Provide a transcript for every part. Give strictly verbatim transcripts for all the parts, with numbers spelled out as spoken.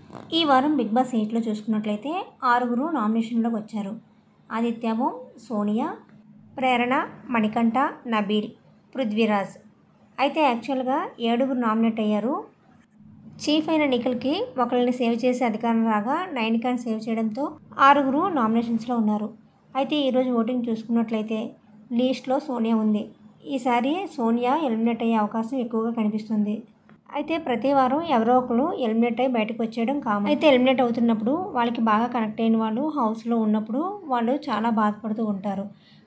ఈ వారం big boss ఎయిట్లో చూసుకున్నట్లయితే ఆరుగురు నామినేషన్లోకి వచ్చారు. ఆదిత్య ఓం, సోనియా, ప్రేరణ, మణికంఠ, నబీల్, పృథ్వీరాజ్. అయితే యాక్చువల్గా ఏడుగురు నామినేట్ అయ్యారు. చీఫ్ అయిన నిఖిల్కి ఒకరిని సేవ్ చేసే అధికారం రాగా నైనికాని సేవ్ చేయడంతో ఆరుగురు నామినేషన్స్లో ఉన్నారు. అయితే ఈరోజు ఓటింగ్ చూసుకున్నట్లయితే లీస్ట్లో సోనియా ఉంది. ఈసారి సోనియా ఎలిమినేట్ అయ్యే అవకాశం ఎక్కువగా కనిపిస్తుంది. అయితే ప్రతి వారం ఎవరో ఒకరు ఎలిమినేట్ అయ్యి బయటకు వచ్చేయడం కామన్. అయితే ఎలిమినేట్ అవుతున్నప్పుడు వాళ్ళకి బాగా కనెక్ట్ అయిన వాళ్ళు హౌస్లో ఉన్నప్పుడు వాళ్ళు చాలా బాధపడుతూ ఉంటారు.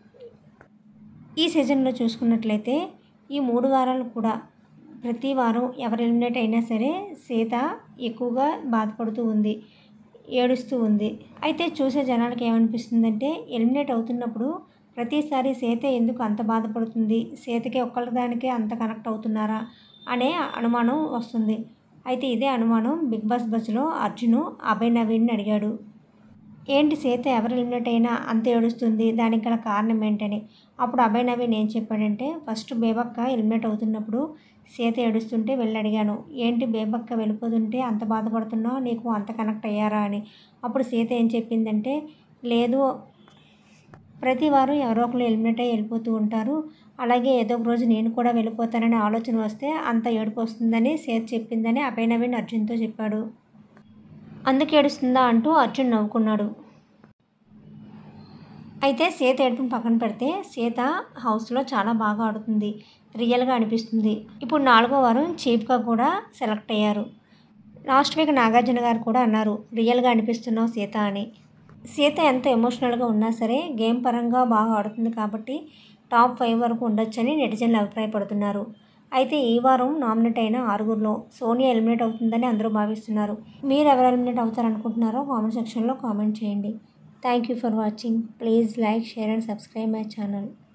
ఈ సీజన్లో చూసుకున్నట్లయితే ఈ మూడు వారాలు కూడా ప్రతి వారం ఎవరు ఎలిమినేట్ అయినా సరే సీత ఎక్కువగా బాధపడుతూ ఉంది, ఏడుస్తూ ఉంది. అయితే చూసే జనాలకు ఏమనిపిస్తుందంటే ఎలిమినేట్ అవుతున్నప్పుడు ప్రతిసారి సీత ఎందుకు అంత బాధపడుతుంది, సీతకి ఒక్కళ్ళదానికే అంత కనెక్ట్ అవుతున్నారా అనే అనుమానం వస్తుంది. అయితే ఇదే అనుమానం బిగ్ బాస్ బస్లో అర్జున్ అభయ్ నవీన్ని అడిగాడు. ఏంటి సీత ఎవరు ఎలిమినేట్ అయినా అంత ఏడుస్తుంది, దానికి గల కారణం ఏంటని. అప్పుడు అభయ్ నవీన్ ఏం చెప్పాడంటే ఫస్ట్ బేబక్క ఎలిమినేట్ అవుతున్నప్పుడు సీత ఏడుస్తుంటే వెళ్ళి అడిగాను, ఏంటి బేబక్క వెళ్ళిపోతుంటే అంత బాధపడుతున్నావు, నీకు అంత కనెక్ట్ అయ్యారా అని. అప్పుడు సీత ఏం చెప్పిందంటే లేదు, ప్రతి వారం ఎవరో ఒకరు ఎలిమినేట్ అయ్యి వెళ్ళిపోతూ ఉంటారు, అలాగే ఏదో ఒక రోజు నేను కూడా వెళ్ళిపోతాననే ఆలోచన వస్తే అంత ఏడుపు వస్తుందని సీత చెప్పిందని అభయ్ నవీన్ అర్జున్తో చెప్పాడు. అందుకు ఏడుస్తుందా అంటూ అర్జున్ నవ్వుకున్నాడు. అయితే సీత ఏడుపుని పక్కన పెడితే సీత హౌస్లో చాలా బాగా ఆడుతుంది, రియల్గా అనిపిస్తుంది. ఇప్పుడు నాలుగో వారం చీఫ్గా కూడా సెలెక్ట్ అయ్యారు. లాస్ట్ వీక్ నాగార్జున గారు కూడా అన్నారు రియల్గా అనిపిస్తున్నావు సీత అని. సీత ఎంత ఎమోషనల్గా ఉన్నా సరే గేమ్ పరంగా బాగా ఆడుతుంది కాబట్టి టాప్ ఫైవ్ వరకు ఉండొచ్చని నెటిజన్లు అభిప్రాయపడుతున్నారు. అయితే ఈ వారం నామినేట్ అయిన ఆరుగురిలో సోనియా ఎలిమినేట్ అవుతుందని అందరూ భావిస్తున్నారు. మీరు ఎవరు ఎలిమినేట్ అవుతారనుకుంటున్నారో కామెంట్ సెక్షన్లో కామెంట్ చేయండి. Thank you for watching. Please like, share and subscribe my channel.